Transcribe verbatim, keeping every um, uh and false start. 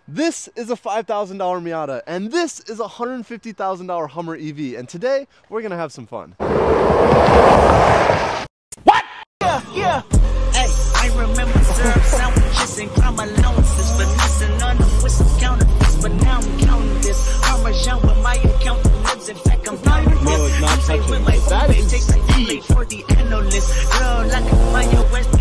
This is a five thousand dollar Miata, and this is a one hundred fifty thousand dollar Hummer E V, and today we're gonna have some fun. What? Yeah, yeah. Hey, I remember syrup sandwiches and crime allowances, but missing on them with some counterfeits. But now I'm counting this Parmesan with my accountant lives. In fact, I'm not even this. I'm saying with my phone, they take my plate for the analyst. Girl, I can find your West.